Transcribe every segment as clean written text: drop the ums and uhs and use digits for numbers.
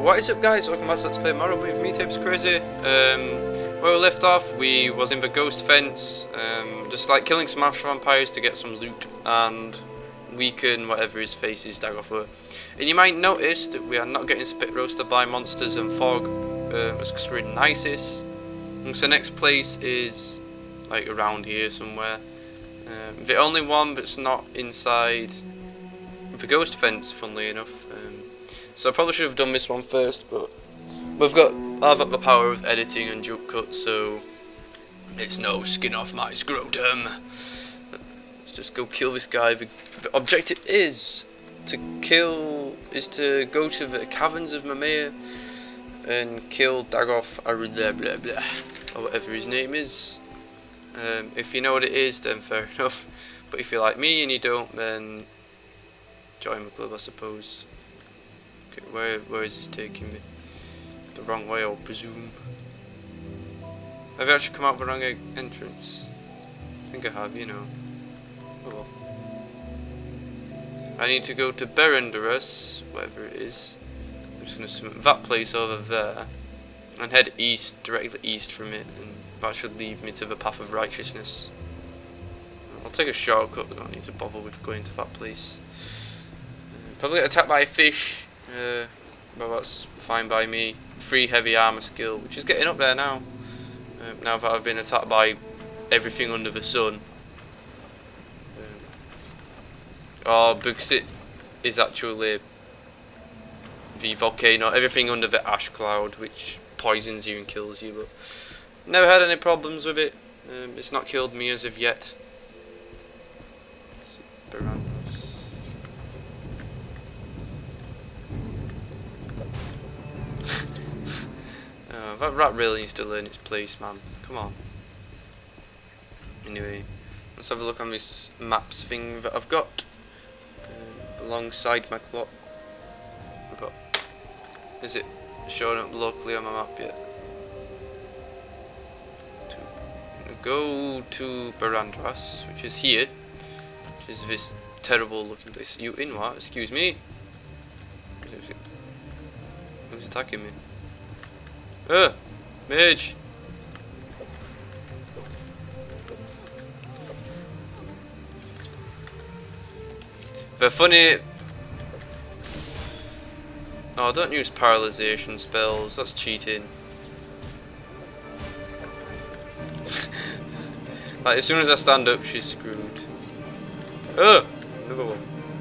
What is up, guys? Welcome back to Let's Play Mario with me, Tapes Crazy. Where we left off, we was in the ghost fence, just like killing some After vampires to get some loot and weaken whatever his faces Dagoth were. And you might notice that we are not getting spit roasted by monsters and fog, because we're in Isis. And so next place is like around here somewhere. The only one that's not inside the ghost fence, funnily enough. So I probably should have done this one first, but I've got the power of editing and jump cut, so it's no skin off my scrotum. Let's just go kill this guy. The objective is to go to the caverns of Mimir and kill Dagoth or whatever his name is. If you know what it is, then fair enough. But if you're like me and you don't, then join the club, I suppose. Okay, where is this taking me? The wrong way, I'll presume. Have I actually come out the wrong entrance? I think I have, you know. Oh well. I need to go to Berenderus, whatever it is. I'm just going to submit that place over there and head east, directly east from it, and that should lead me to the path of righteousness. I'll take a shortcut, I don't need to bother with going to that place. Probably get attacked by a fish. Well, that's fine by me. 3 heavy armor skill, which is getting up there now. Now that I've been attacked by everything under the sun. Bugsit is actually the volcano. Everything under the ash cloud, which poisons you and kills you. But never had any problems with it. It's not killed me as of yet. That rat really needs to learn its place, man. Come on. Anyway, let's have a look on this maps thing that I've got alongside my clock. But is it showing up locally on my map yet? Go to Barandras, which is here, which is this terrible looking place. You in what? Excuse me. Who's attacking me? Mage! But funny... Oh, don't use paralyzation spells, that's cheating. Like, as soon as I stand up, she's screwed. Another one.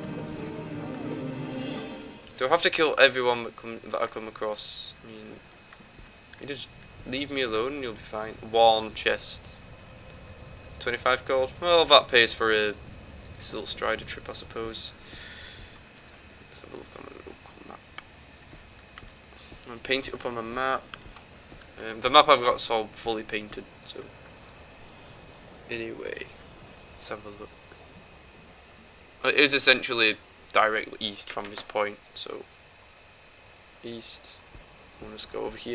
Do I have to kill everyone that I come across? I mean... You just leave me alone and you'll be fine. Worn chest. 25 gold. Well, that pays for this little Strider trip, I suppose. Let's have a look on the local map. I'm going to paint it up on my map. The map I've got is all fully painted, so... Anyway, let's have a look. It is essentially directly east from this point, so... East. We'll just go over here.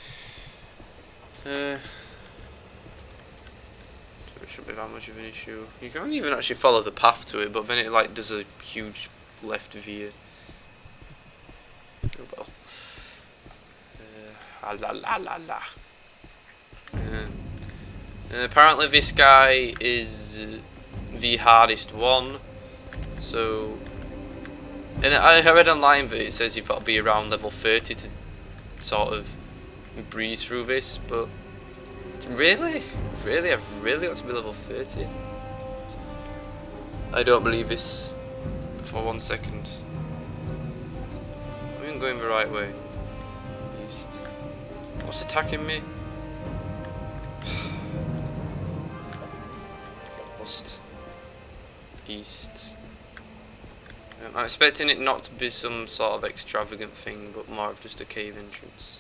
So it shouldn't be that much of an issue. You can't even actually follow the path to it, but then it like does a huge left veer. Oh well. Apparently this guy is the hardest one. So, and I read online that it says you've got to be around level 30 to sort of breeze through this, but really? I've really got to be level 30? I don't believe this for 1 second. I'm even going the right way. East. What's attacking me? Lost. East. I'm expecting it not to be some sort of extravagant thing, but more of just a cave entrance.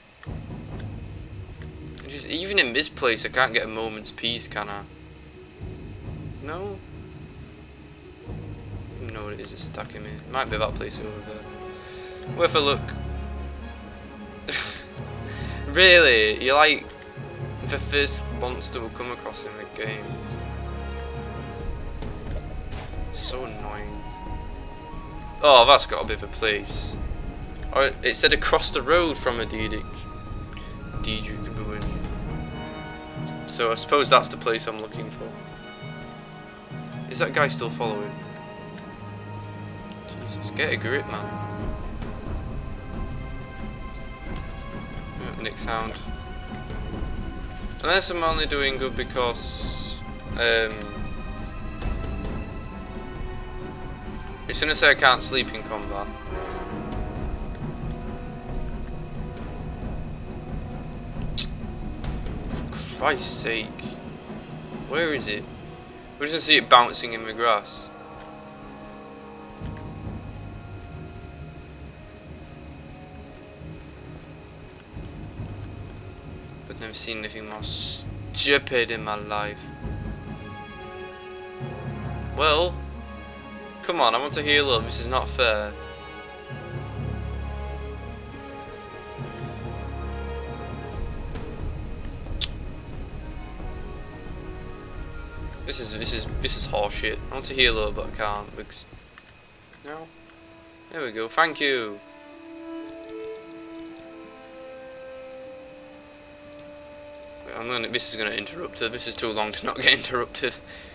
Just, even in this place, I can't get a moment's peace, can I? No? I don't know what it is that's attacking me. It might be that place over there. Worth a look. Really? You're like the first monster we'll come across in the game. So annoying. Oh, that's got to be the place. Or it said across the road from a Diedrich. So I suppose that's the place I'm looking for. Is that guy still following? Jesus, get a grip, man. Nick sound. Unless I'm only doing good because it's gonna say I can't sleep in combat. For Christ's sake. Where is it? We just see it bouncing in the grass. I've never seen anything more stupid in my life. Well, come on, I want to heal up. This is not fair. This is horseshit. I want to heal up, but I can't because no. There we go. Thank you. This is gonna interrupt her. This is too long to not get interrupted.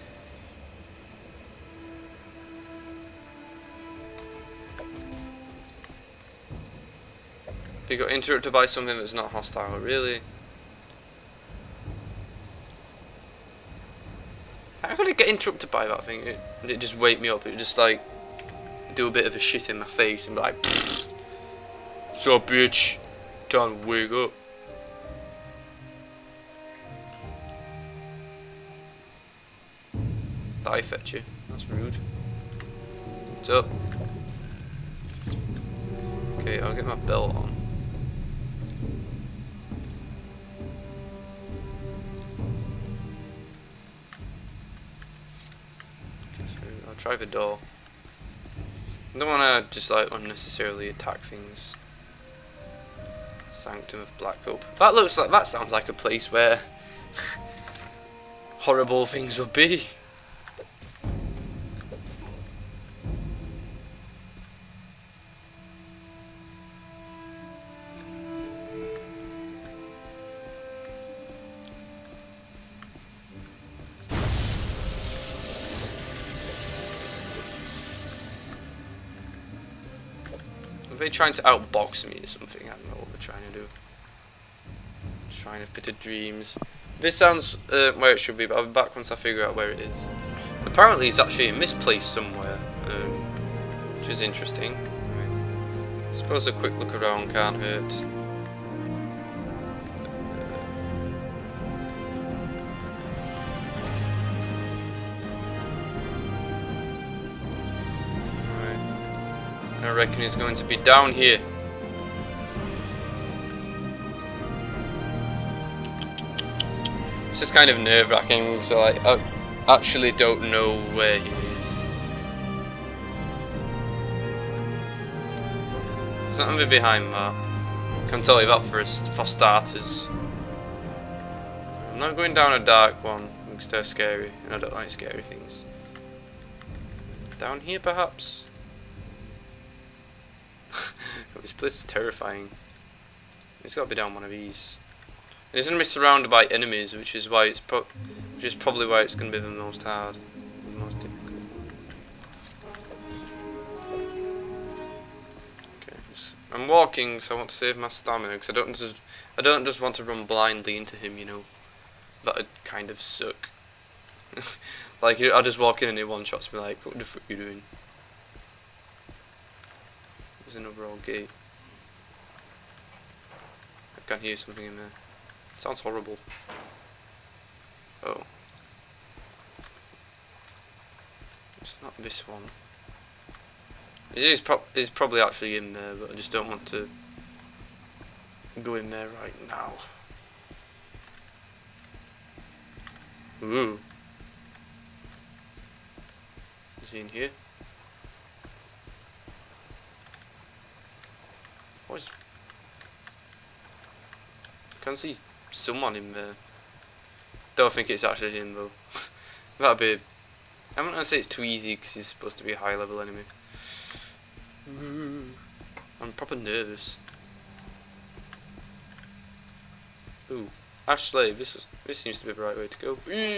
You got interrupted by something that's not hostile, really? How could I get interrupted by that thing? It just wake me up. It just like do a bit of a shit in my face and be like, "So bitch, time to wake up." Die fetch you. That's rude. What's up? Okay, I'll get my belt on. Okay, so I'll try the door. I don't want to just like unnecessarily attack things. Sanctum of Black Hope. That sounds like a place where horrible things would be. Are they trying to outbox me or something? I don't know what they're trying to do. Shrine of Bitter Dreams. This sounds where it should be, but I'll be back once I figure out where it is. Apparently it's actually in this place somewhere, which is interesting. I suppose a quick look around can't hurt. I reckon it's going to be down here. It's just kind of nerve-wracking, so I actually don't know where he is. There's nothing behind that. I can tell you that for starters. I'm not going down a dark one because they're scary, and I don't like scary things. Down here, perhaps? This place is terrifying. It's got to be down one of these. And it's going to be surrounded by enemies, which is why probably why it's going to be the most hard, the most difficult. Okay, I'm walking, so I want to save my stamina because I don't just want to run blindly into him, you know. That would kind of suck. Like I just walk in and he one shots me like, what the fuck are you doing? There's another old gate. I can hear something in there. It sounds horrible. Oh. It's not this one. It is probably actually in there, but I just don't want to go in there right now. Ooh. Is he in here? What is... I can see someone in there. Don't think it's actually him though. That'd be... I'm not gonna say it's too easy because he's supposed to be a high level enemy. I'm proper nervous. Ooh, Ash Slave. This seems to be the right way to go.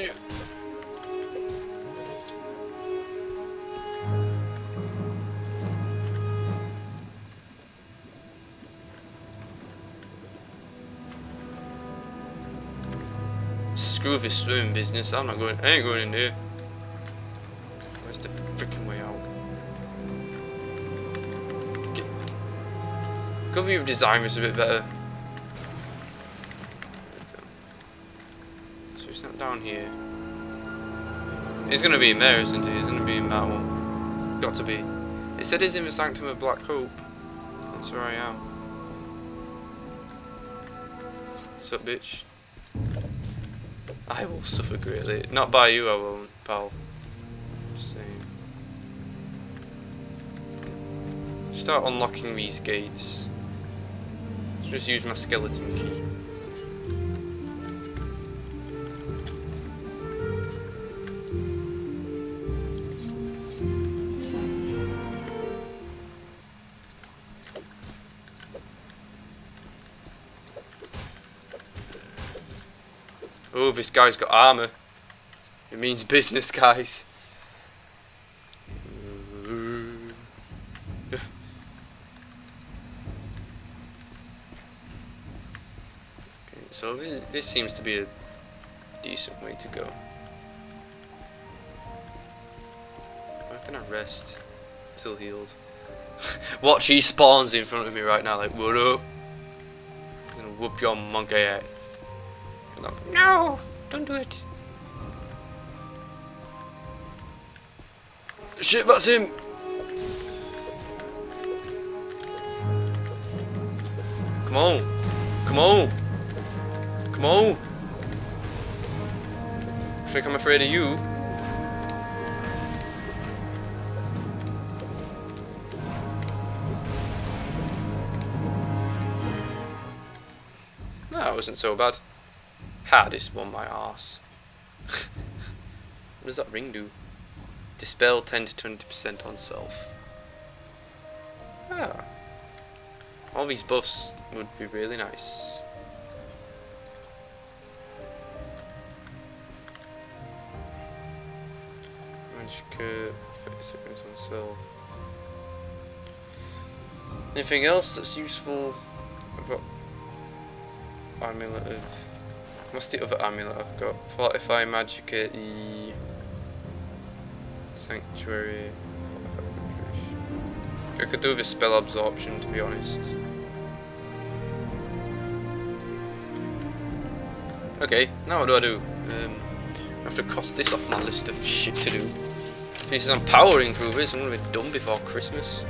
Screw this swimming business. I'm not going. I ain't going in there. Where's the freaking way out? Could we have designed this a bit better? So it's not down here. He's gonna be in there, isn't he? He's gonna be in that one. Got to be. It said he's in the Sanctum of Black Hope. That's where I am. What's up, bitch? I will suffer greatly. Not by you, I won't, pal. Just saying. Start unlocking these gates. Just use my skeleton key. Oh, this guy's got armor. It means business, guys. Okay, so this seems to be a decent way to go. Where can I rest till healed? Watch, he spawns in front of me right now, like, what up? I'm gonna whoop your monkey ass. No! Don't do it! Shit, that's him! Come on! Come on! Come on! I think I'm afraid of you. No, that wasn't so bad. This won my arse. What does that ring do? Dispel 10 to 20% on self. Ah. All these buffs would be really nice. Magic curve, 30 seconds on self. Anything else that's useful? I've got Amulet of... What's the other amulet I've got? Fortify Magicka E. Sanctuary. I could do with spell absorption, to be honest. Okay, now what do? I have to cross this off my list of shit to do. Jesus, I'm powering through this. I'm gonna be done before Christmas.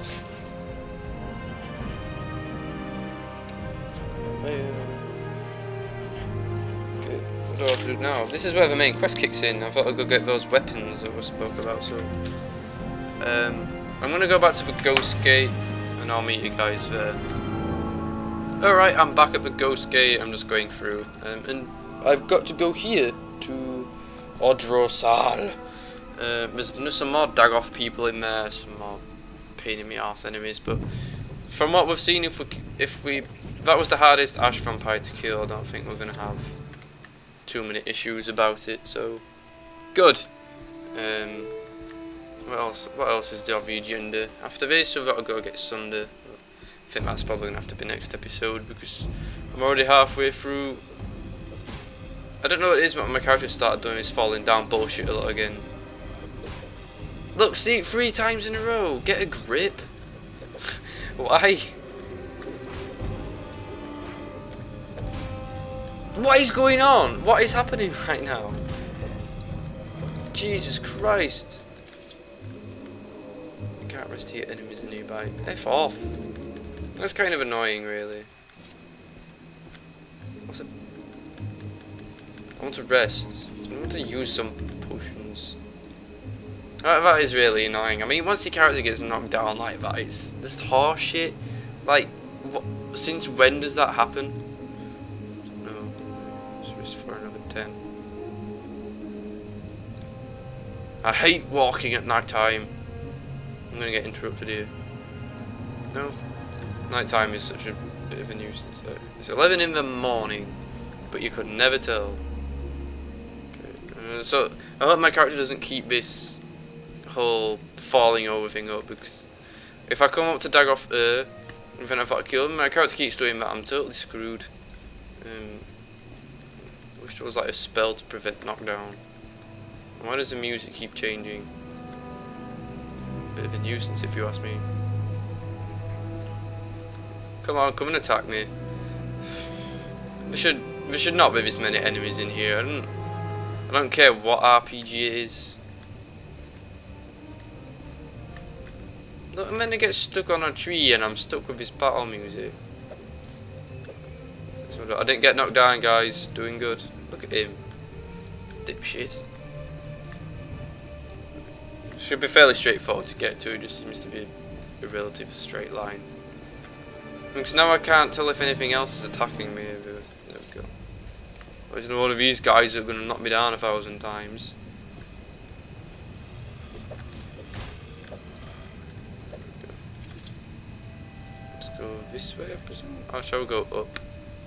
What do I have to do now? This is where the main quest kicks in. I thought I'd go get those weapons that we spoke about, so... I'm gonna go back to the Ghost Gate, and I'll meet you guys there. Alright, I'm back at the Ghost Gate, I'm just going through. And I've got to go here, to Odrosal. There's some more Dagoth people in there, some more pain in the arse enemies, but... From what we've seen, if we... That was the hardest Ash Vampire to kill, I don't think we're gonna have too many issues about it, so good. What else is there on the agenda? After this we've got to go get Sunder. I think that's probably gonna have to be next episode because I'm already halfway through. I don't know what it is, but my character started doing is falling down bullshit a lot again. Look, see it 3 times in a row. Get a grip. Why? What is going on? What is happening right now? Jesus Christ. You can't rest here, enemies are nearby. F off. That's kind of annoying, really. What's it? I want to rest. I want to use some potions. That is really annoying. I mean, once your character gets knocked down like that, it's just horse shit. Like, since when does that happen? For another 10. I hate walking at night time. I'm gonna get interrupted here. No, Nighttime is such a bit of a nuisance. It's 11 in the morning, but you could never tell. Okay. So I hope my character doesn't keep this whole falling over thing up, because if I come up to Dagoth and then I thought I killed him, my character keeps doing that, I'm totally screwed. Wish there was like a spell to prevent knockdown. Why does the music keep changing? Bit of a nuisance if you ask me. Come on, come and attack me. There should not be this many enemies in here. I don't care what RPG it is. Look, I'm gonna get stuck on a tree and I'm stuck with this battle music. So I didn't get knocked down, guys. Doing good. Look at him. Dipshit. Should be fairly straightforward to get to. It just seems to be a relative straight line. Because now I can't tell if anything else is attacking me. There we go. There's one of these guys that are going to knock me down 1,000 times. Let's go this way, I presume. Or shall we go up?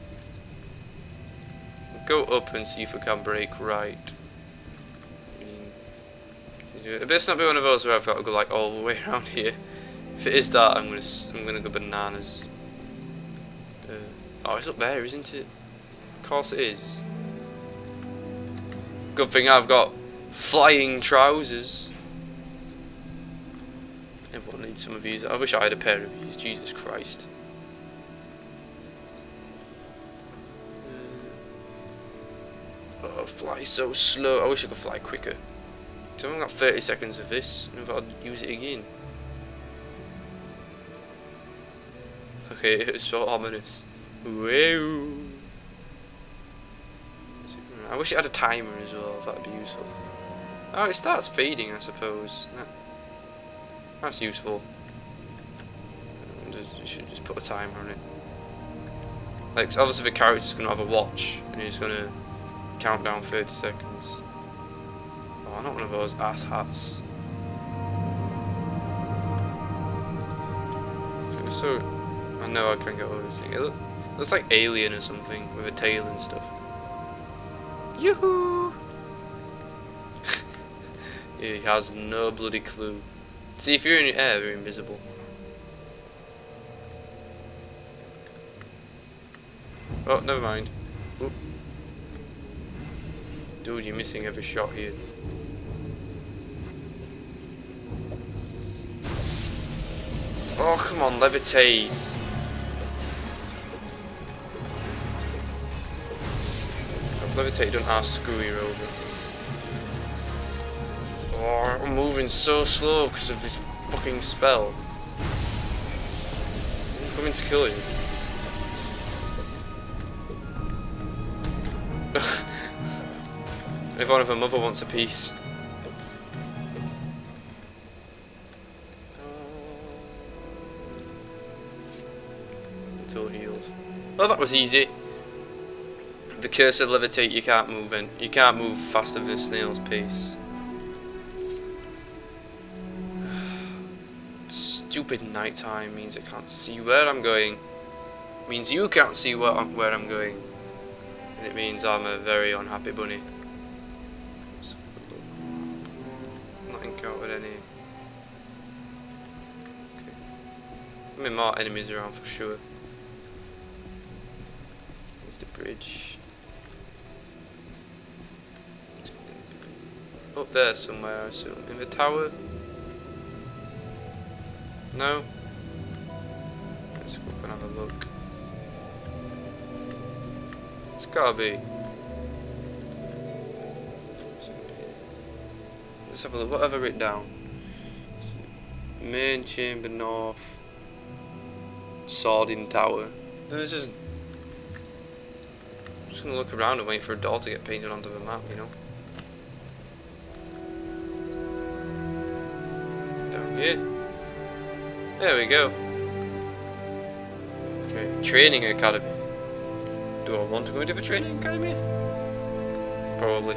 Go up and see if we can break right. It best not be one of those where I've got to go like all the way around here. If it is that, I'm gonna go bananas. Oh, it's up there, isn't it? Of course it is. Good thing I've got flying trousers. Everyone needs some of these. I wish I had a pair of these. Jesus Christ. Oh, fly so slow. I wish I could fly quicker. I've only got 30 seconds of this, and I've got to use it again. Okay, it's so ominous. Whoa. I wish it had a timer as well, that'd be useful. Oh, it starts fading, I suppose. That's useful. You should just put a timer on it. Like, obviously the character's going to have a watch, and he's going to count down 30 seconds. Oh, not one of those ass hats. So, I know I can get over this thing. It looks like Alien or something, with a tail and stuff. Yoo-hoo! He has no bloody clue. See, if you're in the air, you're invisible. Oh, never mind. Oop. Dude, you're missing every shot here. Oh, come on, levitate. Levitate, don't have screw you over. Oh, I'm moving so slow because of this fucking spell. I'm coming to kill you. If one of her mother wants a piece. Until healed. Well, that was easy. The curse of levitate, you can't move in. You can't move faster than a snail's pace. Stupid nighttime means I can't see where I'm going. Means you can't see where I'm going. And it means I'm a very unhappy bunny. Not encountered any. Okay. I mean, more enemies around for sure. There's the bridge. Up there somewhere, I assume. In the tower? No? Let's go up and have a look. It's gotta be. Let's have a look. What have I written down? Main chamber north. Sword in tower. There's just. I'm just gonna look around and wait for a door to get painted onto the map, you know? Down here. There we go. Okay, training academy. Do I want to go into the training academy? Probably.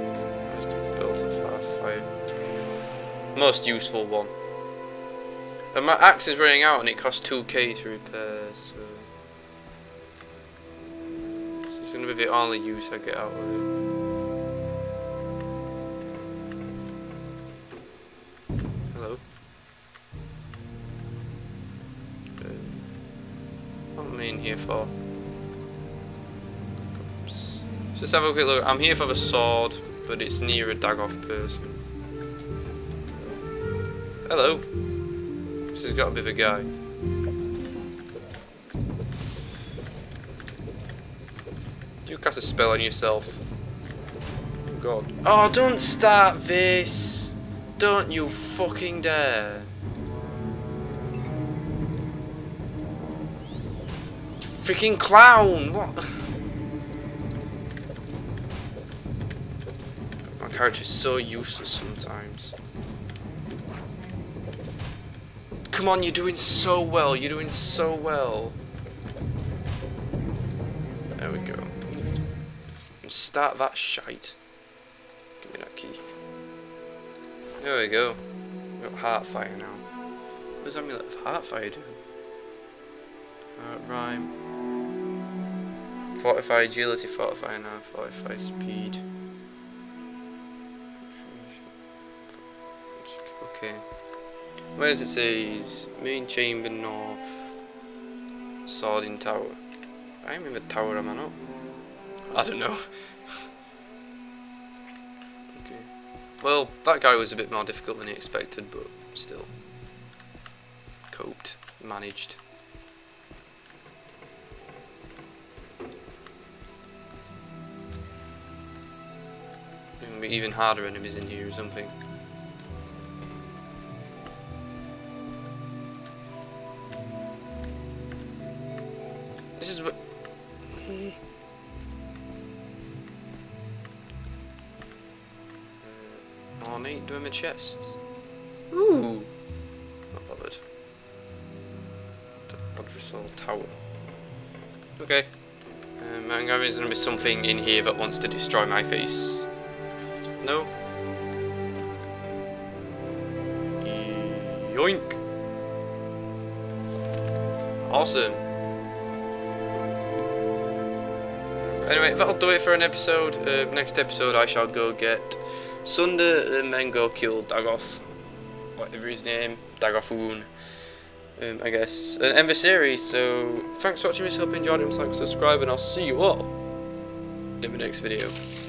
So, just build a fire. Most useful one. And my axe is running out and it costs 2k to repair, so it's going to be the only use I get out of it. Hello. What am I in here for? Oops. Just have a quick look. I'm here for the sword, but it's near a Dagoth person. Hello. This has got to be the guy. You cast a spell on yourself. Oh God. Oh, don't start this! Don't you fucking dare! Freaking clown! What? God, my character is so useless sometimes. Come on, you're doing so well. You're doing so well. There we go. Start that shite. Give me that key. There we go. We've got Heartfire now. What does Amulet of Heartfire do? Rhyme. Fortify agility, fortify now, fortify speed. Okay. Where does it say? Main chamber north. Sword in tower. I'm in the tower, am I not? I don't know. Okay. Well, that guy was a bit more difficult than he expected, but still. Coped. Managed. Even harder enemies in here or something. This is what. Ornate do my chest. Ooh. Not bothered. The Odrysol Tower. Okay. I'm going to be something in here that wants to destroy my face. No. Yoink. Awesome. Anyway, that'll do it for an episode. Next episode I shall go get Sunder and then go kill Dagoth. Whatever his name. Dagothoon. I guess. And end the series. So, thanks for watching this. Hope you enjoyed it. Like, subscribe, and I'll see you all in the next video.